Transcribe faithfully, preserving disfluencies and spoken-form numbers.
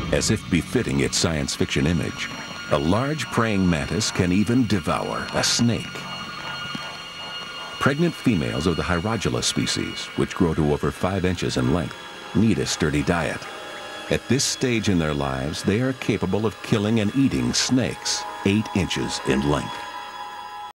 As if befitting its science fiction image, a large praying mantis can even devour a snake. Pregnant females of the Hierodula species, which grow to over five inches in length, need a sturdy diet. At this stage in their lives, they are capable of killing and eating snakes eight inches in length.